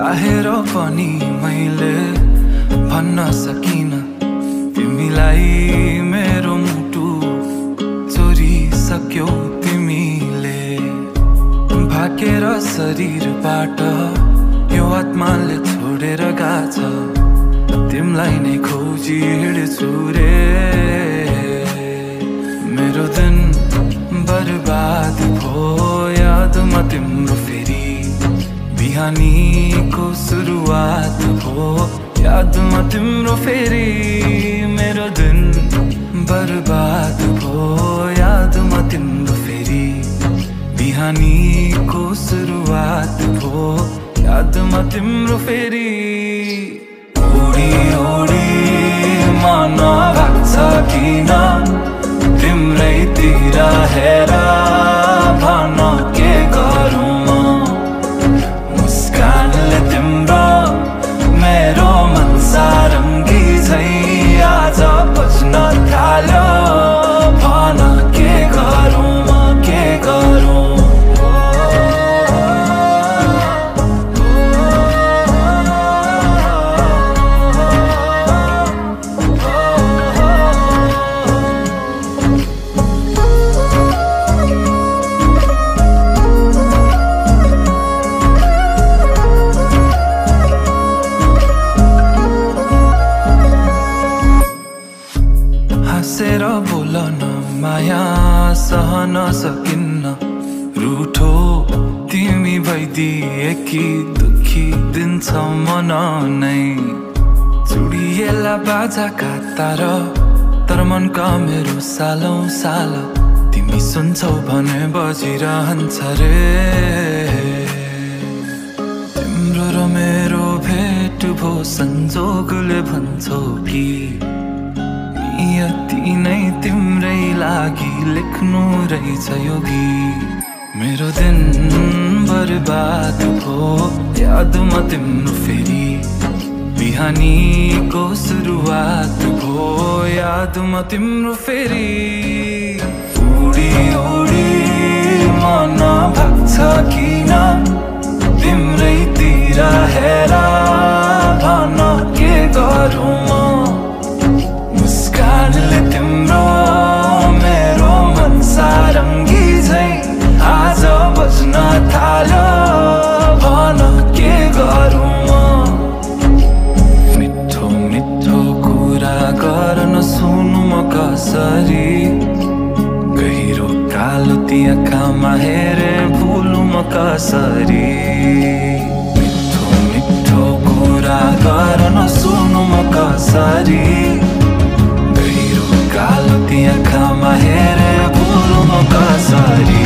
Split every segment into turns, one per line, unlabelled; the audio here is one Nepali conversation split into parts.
चाहेर पनि मैले भन्न सकिन तिमीलाई मेरो मुटु चोरिसक्यौ तिमीले भाकेर शरीरबाट यो आत्माले छोडेर गाछ तिमीलाई नै खोजी हिँड्छु रे मेरो दिन बर्बाद भो यादमा तिम्रो फेरि बिहानीको सुरुवात भो यादमा तिम्रो फेरि मेरो दिन बर्बाद भो यादमा तिम्रो फेरि बिहानीको सुरुवात भो यादमा तिम्रो फेरि ओडी ओडी मन भाग्छ किन तिम्रैतिर हेर भन के गरौँ मुस्कानले तिम्रो मेरो मन सारङ्गी झै आज बज्न थाल्यो भन के गरौँ के गरौँ हाँसेर बोलन माया सहन सकिन्न रूठो तिमी भइदिए कि दुखी दिन्छ मन नै चुडिएला बाजाका तार तर मनका मेरो सालौं साल तिमी सुन्छौ भने बजिरहन्छ रे तिम्रो र मेरो भेट भो संजोगले भन्छौ कि यति नै तिम्रै लागि लेख्नु रहेछ यो गीत मेरो दिन बर्बाद भो यादमा तिम्रो फेरि बिहानीको सुरुवात भो यादमा तिम्रो फेरि उडी उडी मन भाग्छ किन तिम्रैतिर हेर भन के गरौँ मुस्कानले तिम्रो मेरो मन सारङ्गी झै आज बज्न थाल्यो भन के गरौँ मिठो मिठो कुरा गर्न सुनु म कसरी गहिरो कालो ती आँखामा हेरे भुलु म कसरी मिठो मिठो कुरा गर्न सुनु म कसरी कालो ती आँखामा हेरे भुलु म कसरी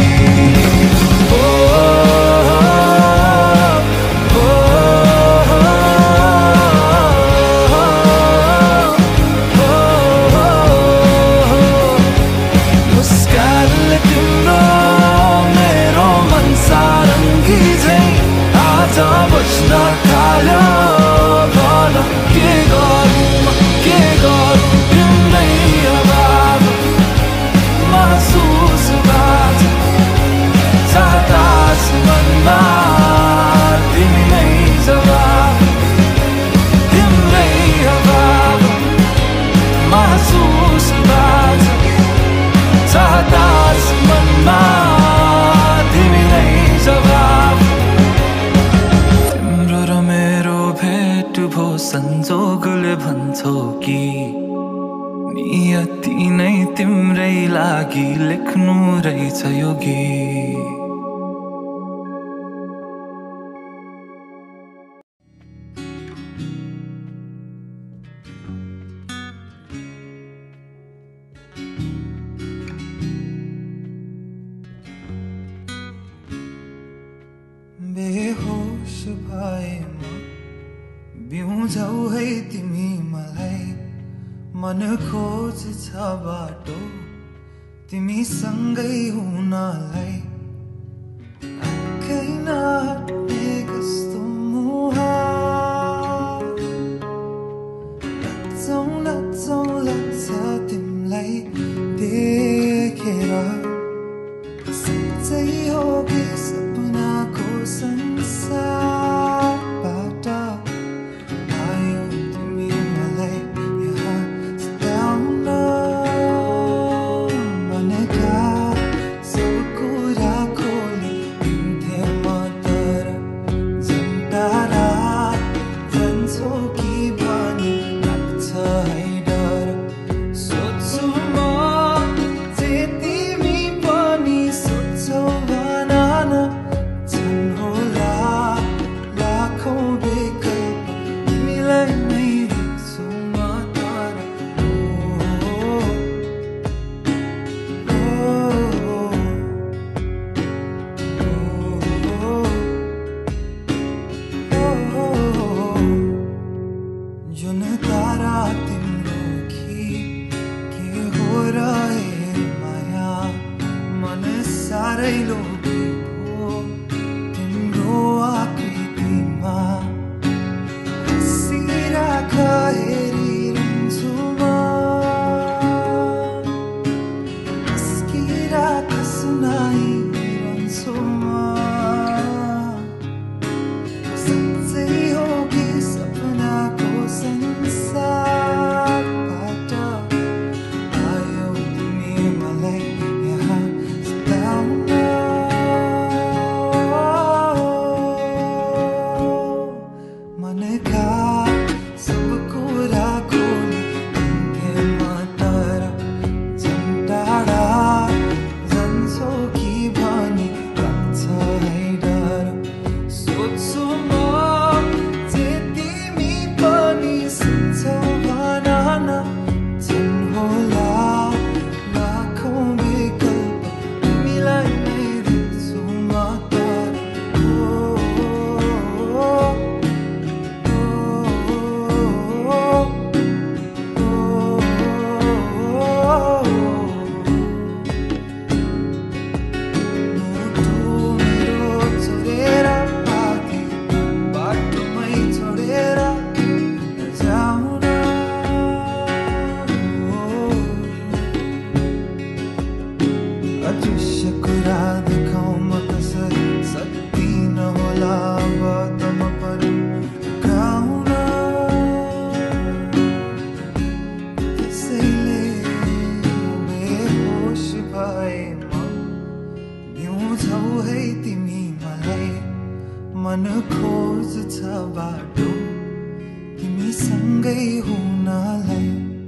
मुस्कानले तिम्रो मेरो मन सारङ्गी झै आज बज्न थाल्यो भन के गरौँ के गरौँ तिम्रै अभाव महसुस बाज सातास मनमा तिमी नै जवाब तिम्रै अभाव महसुस बाज सातास मनमा तिमी नै जवाब तिम्रो र मेरो भेट भो संजोगले भन्छौ कि नियति नै तिम्रै लागि लेख्नु रहेछ यो गीत बेहोस भए म बिउझौ है तिमी मलाई मन खोज्छ बाटो तिमीसँगै हुनलाई आँखै नहट्ने कस्तो मोह लच्छौ लच्छौ लाग्छ तिमीलाई देखेर साँच्चै हो कि सपनाको संसारबाट मन खोज्छ बाटो तिमीसँगै हुनलाई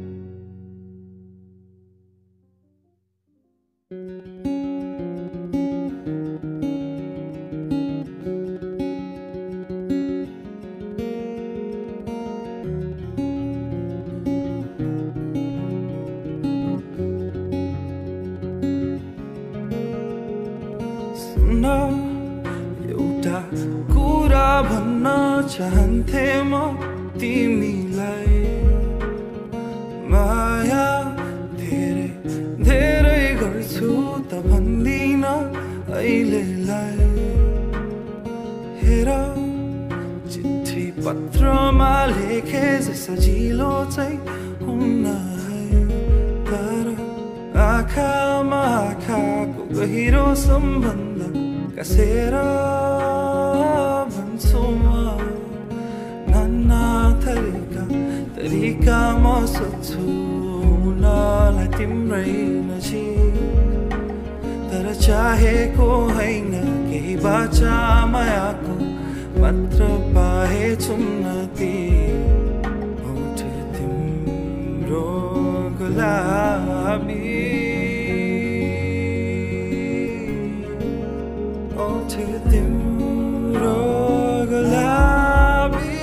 एउटा कुरा भन्न चाहन्थे म तिमीलाई माया धेरै धेरै गर्छु त भन्दिन अहिलेलाई हेर चिठी पत्रमा लेखे सजिलो चाहिँ हुन्न तर आँखामा आँखाको गहिरो सम्बन्ध कसेर भन्छु म नाना तरिका म सोध्छु हुनलाई तिम्रै नजिक तर चाहेको होइन केही बाचा मायाको मात्र पाए उन्नति होठ तिम्रो गुलाबी to तिम्रो गुलाबी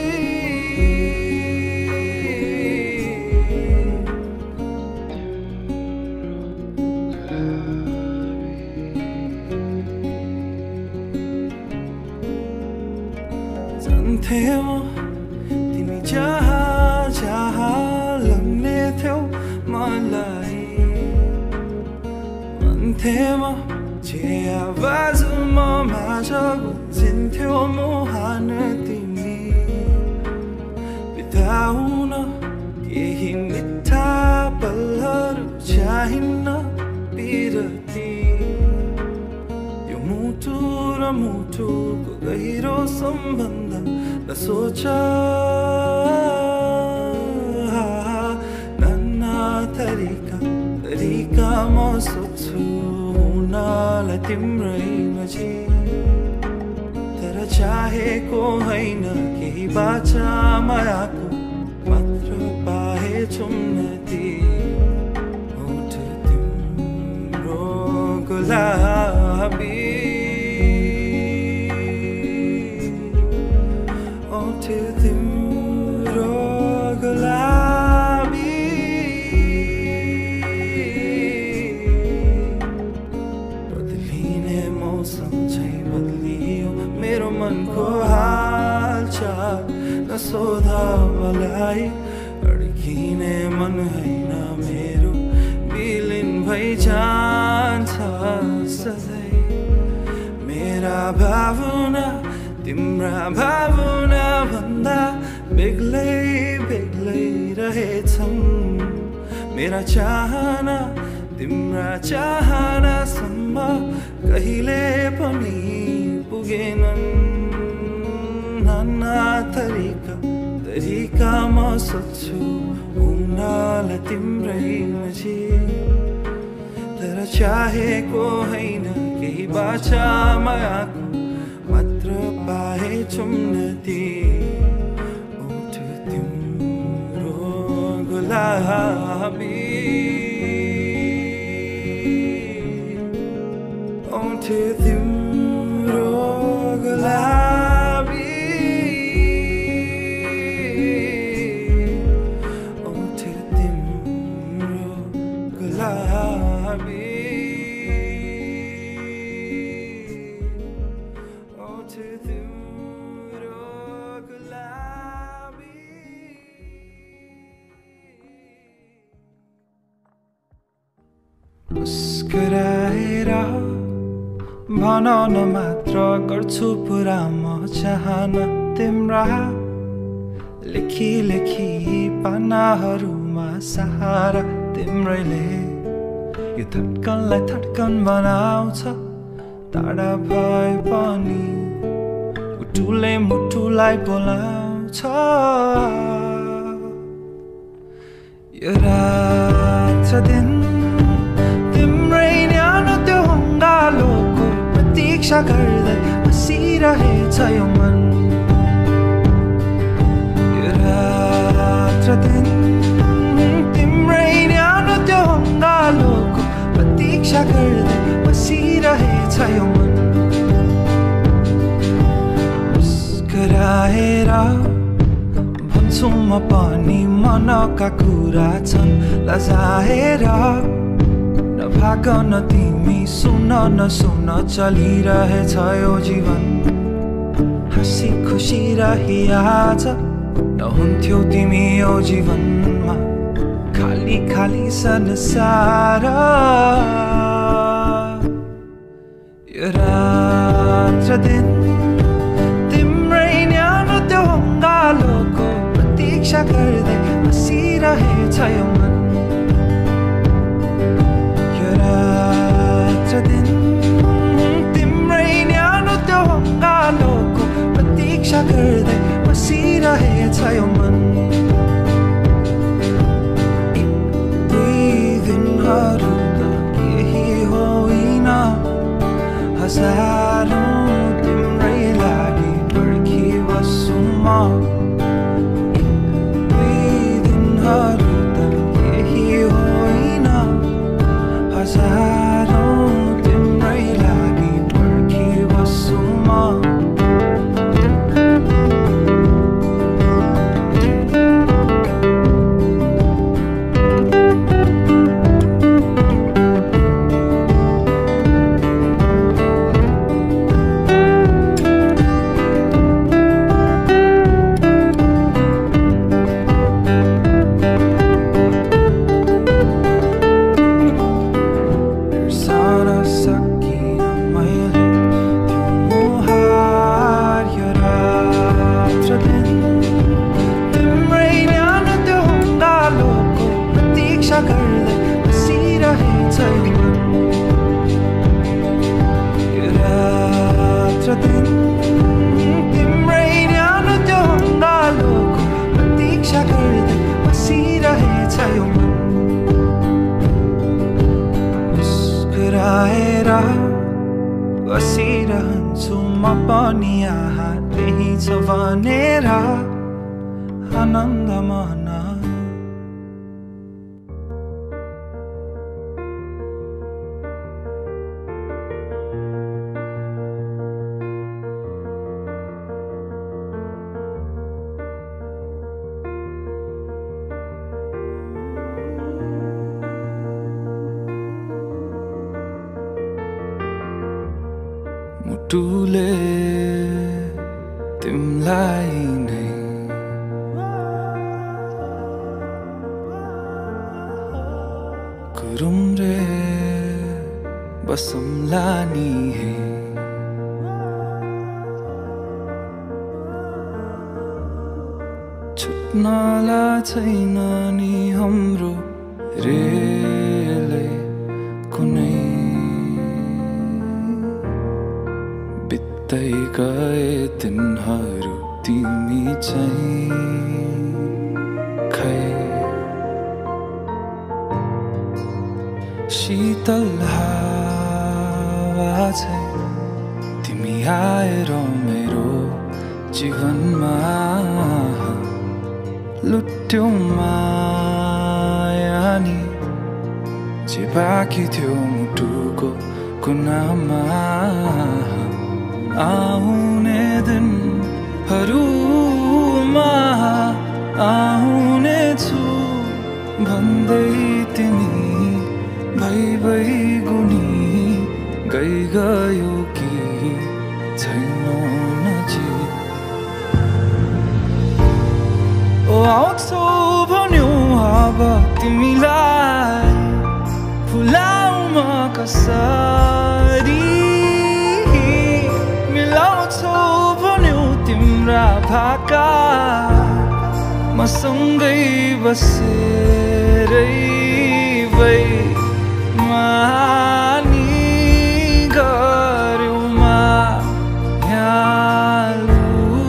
जान्थे म तिमी जहाँ जहाँ लग्ने थियौ मलाई भन्थे म जे आवाजमा माझ गुन्जिन्थ्यो मुहान तिमी बिताउन केही मिठा पलहरू चाहिन्न बिरती यो मुटु र मुटुको गहिरो सम्बन्ध नसोच नाना तरिका म सोध्छु हुनलाई तिम्रै नजिक तर चाहेको होइन केही बाचा मायाको मात्र पाए उन्नति होठ तिम्रो गुलाबी होठ तिम्रो गुलाबी मौसम चाहिँ बदलियो मेरो मनको हालचाल नसोध मलाई अड्किने मन होइन मेरो विलिन भइ जान्छ सधैँ मेरा भावना तिम्रा भावना भन्दा बेग्लै बेग्लै रहेछन् मेरा चाहना तिम्रा चाहनासम्म कहिले पनि पुगेनन् नाना तरिका म सोध्छु हुनलाई तिम्रै नजिक तर चाहेको होइन केही बाचा मायाको मात्र पाए उन्नति होठ तिम्रो गुलाबी होठ तिम्रो गुलाबी होठ तिम्रो गुलाबी होठ तिम्रो गुलाबी मुस्कुराएर भन मात्र गर्छु पुरा म चाहना तिम्रा लेखी लेखी पानाहरूमा सहारा तिम्रैले यो धड्कनलाई धड्कन बनाउँछ टाढा भए पनि मुटुले मुटुलाई बोलाउँछ यो रात दिन तिम्रै न्यानो त्यो हङ्गालोको प्रतीक्षा गर्दै बसी बसिरहेछ यो मन यो रात र दिन तिम्रै न्यानो त्यो अङ्गालोको प्रतीक्षा गर्दै बसिरहेछ यो मन मुस्कुराएर भन्छु म पनि मनका कुरा छन् लजाएर नभाग न तिमी सुन नसुन चलिरहेछ यो जीवन हाँसी खुसी रहिआज नहुन्थ्यौ तिमी यो जीवनमा खाली खाली संसार यो रात र दिन तिम्रै न्यानो त्यो अङ्गालोको प्रतीक्षा गर्दै बसिरहेछ यो मन यो रात र दिन तिम्रै न्यानो त्यो अङ्गालोको प्रतीक्षा गर्दै बसिरहेछ यो मन दुई दिनहरू त केही होइन हजारौं तिम्रै लागि पर्खिबस्छु म दुई दिनहरू त केही होइन हजारौं तिम्रै लागि पर्खिबस्छु म बसिरहन्छु म पनि यहाँ त्यही छ भनेर आनन्द मना मुटुले तिमलाई नै कुरुम रे बसौँला नि हे छुट्नला छैन नि हाम्रो रेलै कुनै बित्दै गए दिनहरू तिमी चाहिँ खै शीतल हावा चाहिँ तिमी आएर मेरो जीवनमा लुट्यौ माया नि जे बाँकी थियो मुटुको कुनामा आउने दिनहरूमा आउने छु भन्दै तिमी भइ गुनी गयो कि छैनौ नजिक ओ आउँछौ भन्यौ अब तिमीलाई फुलाउ म कसरी मिलाउँछौ भन्यौ तिम्रा भाका मसँगै बसेरै मानी गर्यौ मायालु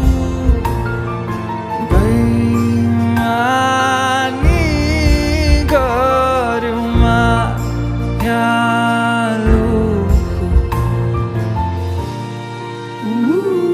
बेइमानी गर्यौ मायालु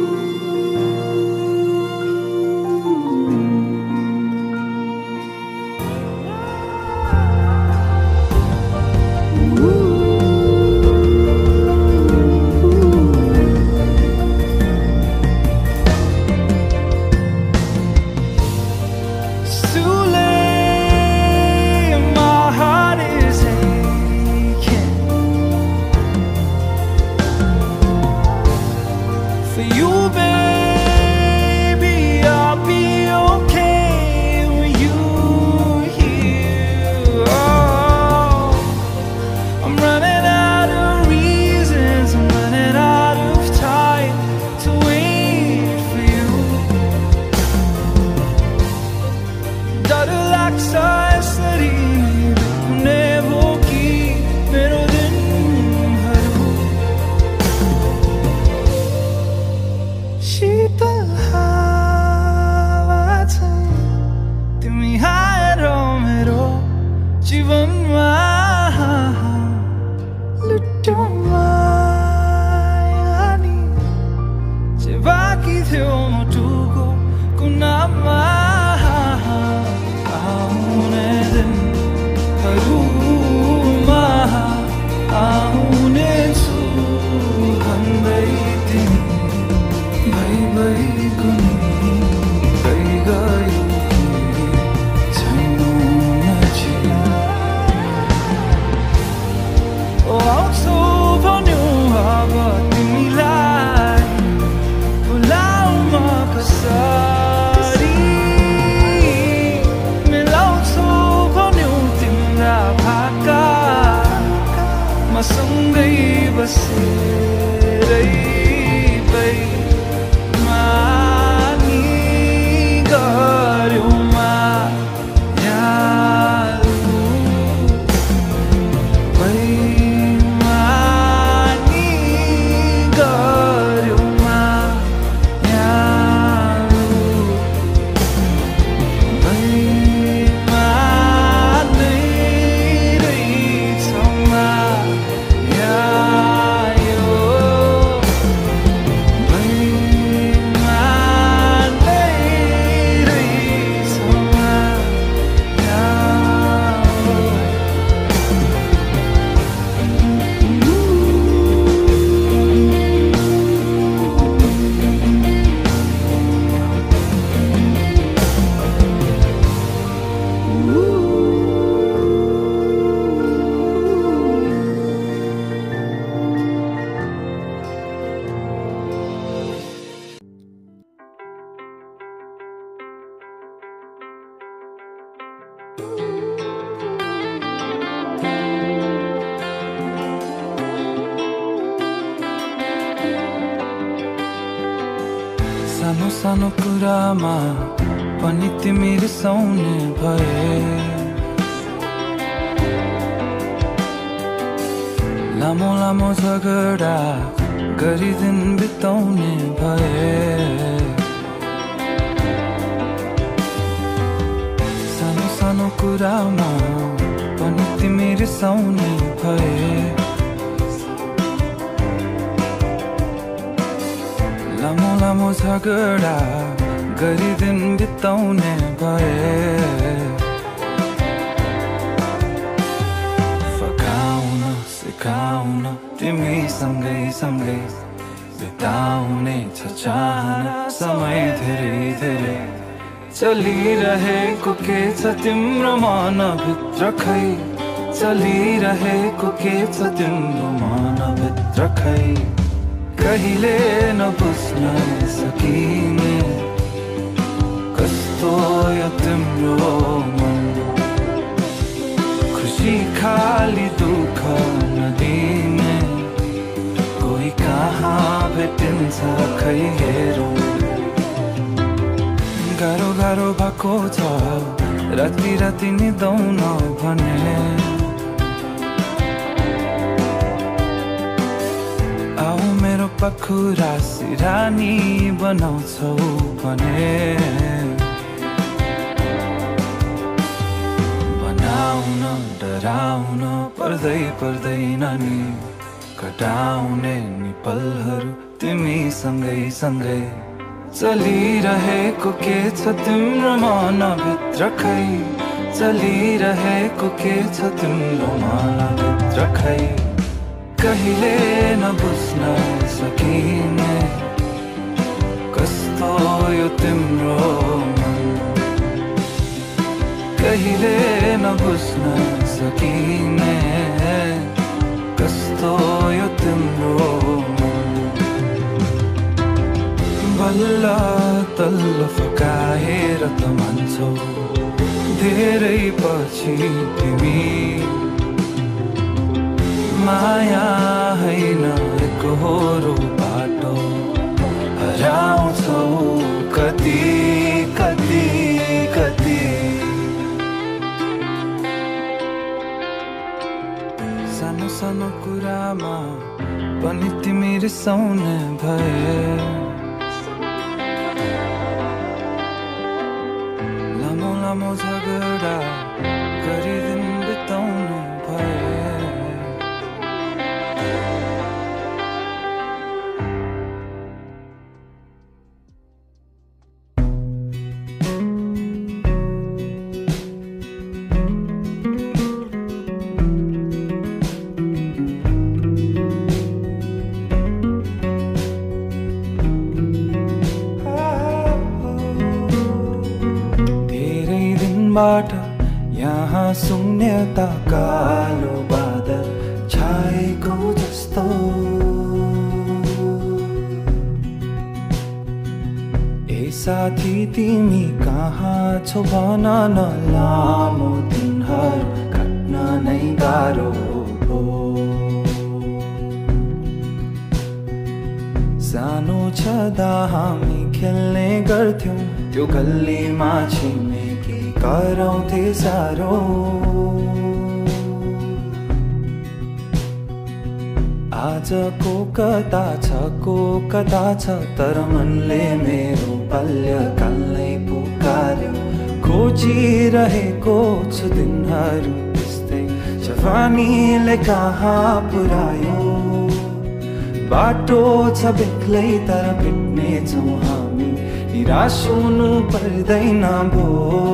जीवनमा लुट्यो माया नि जे बाँकी थियो मुटुको कुनामा आउने दिनहरूमा आउने छु भन्दै तिमी भइ कुनी गयो छैनौ नजिक आउँछौ भन्यो अब तिमीलाई बोलाउन कसरी मिलाउँछौ भन्यो तिम्रा भाका मसँगै बसेरै मानी गर्यो मायालु मानी गर्यो मायालु मानै रहेछ माया सानो सानो कुरामा पनि तिमी रिसाउने भए लामो लामो झगडा गरी दिन बिताउने भए सानो सानो कुरामा पनि तिमी रिसाउने भए लामो लामो झगडा गरी दिन बिताउने भए फकाउन सिकाउन तिमी सँगै सँगै बिताउने छ चाहना समय धेरै धेरै चलिरहेको के छ तिम्रो मनभित्र खै चलिरहेको के छ तिम्रो मनभित्र खै कहिले नबुझ्न सकिने कस्तो यो तिम्रो मन खुसी खाली दुःख नदिने कोही कहाँ भेटिन्छ खै हेरौँ गाह्रो गाह्रो भएको छ राति राति निदाउन भने पाखुरा सिरानी बनाउँछौ भने बनाउन डराउन पर्दैन नि कटाउने नि पलहरू तिमी सँगै सँगै चलिरहेको के छ तिम्रो मनभित्र खै चलिरहेको के छ तिम्रो मनभित्र खै कहिले नबुझ्न सकिने कस्तो यो तिम्रो मन कहिले नबुझ्न सकिने कस्तो यो तिम्रो मन बल्ल तल्लो फकाएर त मान्छौ धेरै पछि तिमी माया हैन एकहोरो बाटो हराउँछौ कति कति कति सानो सानो कुरामा पनि तिमी रिसाउने भए लामो लामो झगडा गरिदिन शून्यता कालो बादल छाएको जस्तो ए साथी तिमी कहाँ छौ भन न लामो दिनहरू काट्न नै गाह्रो भो सानो छँदा हामी खेल्ने गर्थ्यौं त्यो गल्लीमा छिमेकी कराउँथे साह्रो आजको कता छ को कता छ तर मनले मेरो बाल्यकाललाई पुकार्यो खोजिरहेको छु दिनहरू त्यस्तै जवानीले कहाँ पुर्यायो बाटो छ बेग्लै तर भेट्ने छौँ हामी निराश हुनु पर्दैन भो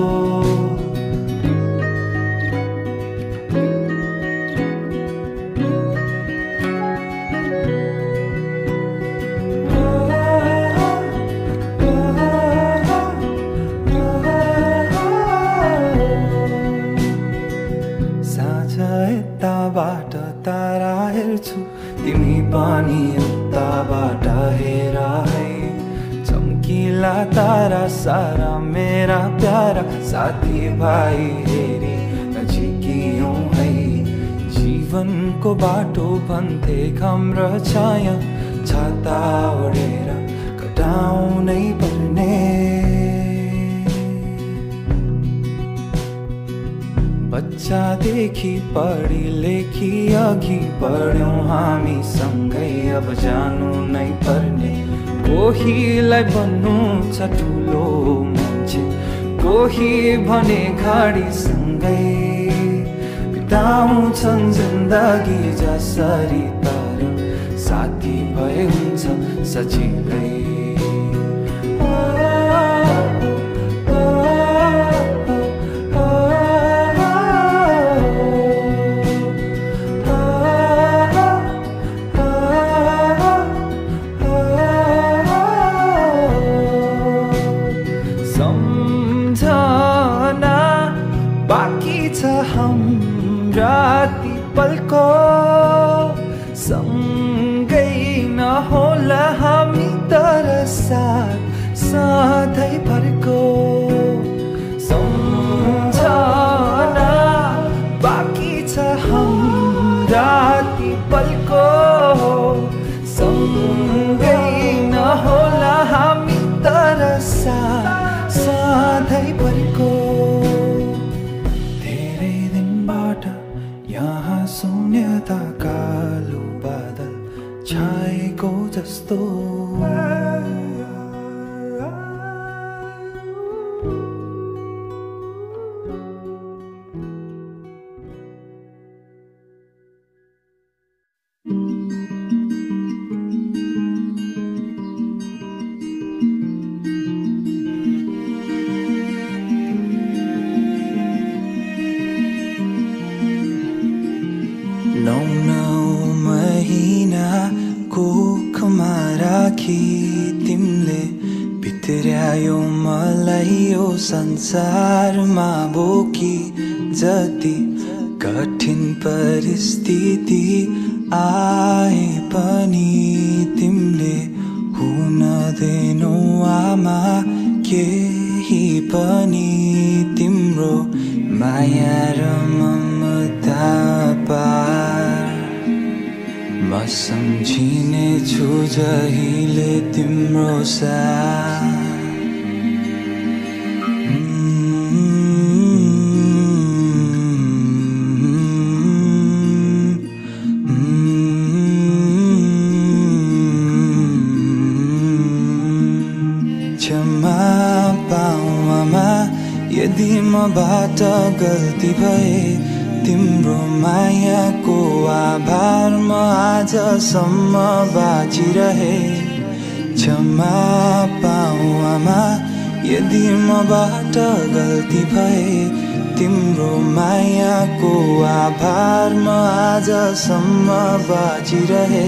यताबाट तारा हेर्छु तिमी पनि उताबाट हेर है चम्किला तारा सारा मेरा प्यारा साथी भाइ हेरी नजिकियौं है जीवनको बाटो भन्थे घाम र छाया छाता ओढेर कटाउनै पर्ने बच्चादेखि पढी लेखी अघि बढ्यौं हामी सँगै अब जानु नै पर्ने कोहीलाई भन्नु छ ठुलो मान्छे कोही भने गाडी सँगै बिताउँछन् जिन्दगी जसरी तर साथी भए हुन्छ सजिलै हाम्रा ती पलको सँगै नहोला हामी तर साथ सधैँ भरको सम्झना बाँकी छ हाम्रा ती पलको सँगै नहोला हामी तर साथ सधैँ भरको यहाँ शून्यता कालो बादल छाएको जस्तो कोखमा राखी तिमीले भित्र्यायो मलाई यो संसारमा बोकी जति कठिन परिस्थिति आए पनि तिमीले हुन दिनौ आमा केही पनि तिम्रो माया र ममता पार म सम्झिने छु जहिले तिम्रो साथ क्षमा पाऊ आमा यदि मबाट गल्ती भए तिम्रो मायाको आभार म आजसम्म बाँचिरहे क्षमा पाऊ आमा यदि मबाट गल्ती भए तिम्रो मायाको आभार म आजसम्म बाँचिरहे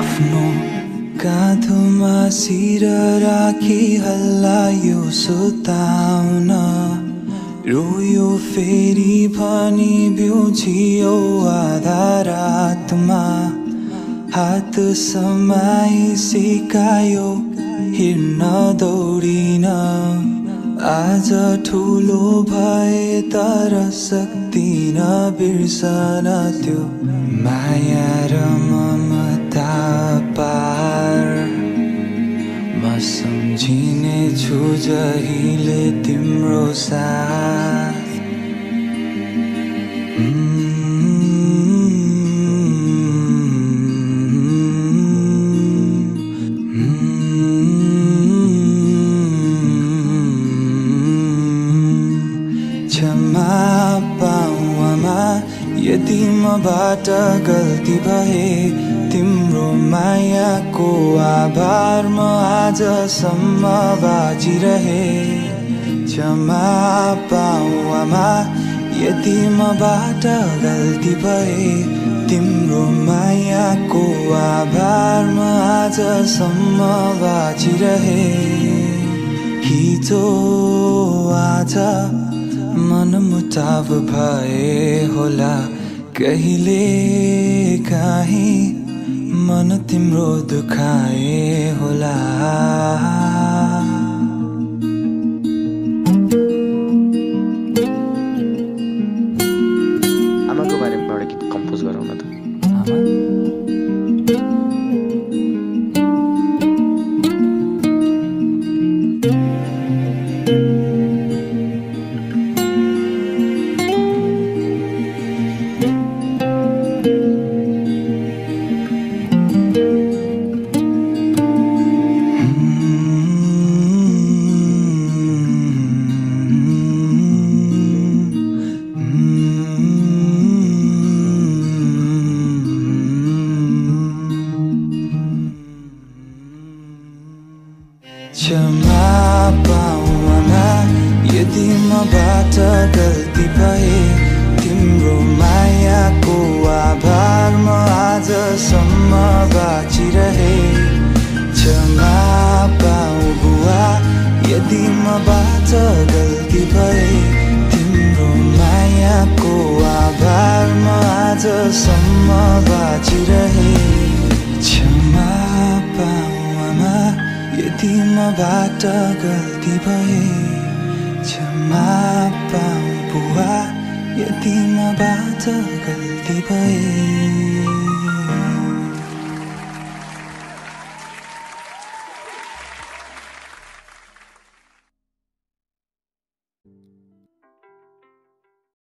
आफ्नो काँधोमा सिर राखी हल्लायो सुताउन रोयो फेरि भनी बिउझियो आधा रातमा हात समाई सिकायो हिँड्न दौडिन आज ठुलो भए तर सक्दिन बिर्सन त्यो माया र ममता पार म सम्झिने छु जहिले तिम्रो साथ क्षमा पाऊ आमा यदि मबाट गल्ती भए तिम्रो मायाको आभार म आजसम्म बाँचिरहे क्षमा पाऊ आमा यदि मबाट गल्ती भए तिम्रो मायाको आभार म आजसम्म बाँचिरहे हिजो आज मनमुटाव भए होला कहिले काहीँ मन तिम्रो दुखाए होला
आमाको बारेमा एउटा गीत कम्पोज गरौँ न त
क्षमा पाऊ आमा यदि मबाट गल्ती भए तिम्रो मायाको आभार म आजसम्म बाँचिरहे क्षमा पाऊ बुवा यदि मबाट गल्ती भए तिम्रो मायाको आभार म आजसम्म बाँचिरहे क्षमा पाऊ आमा यदि मबाट गल्ती भए क्षमा पाऊ बुवा यदि मबाट गल्ती भए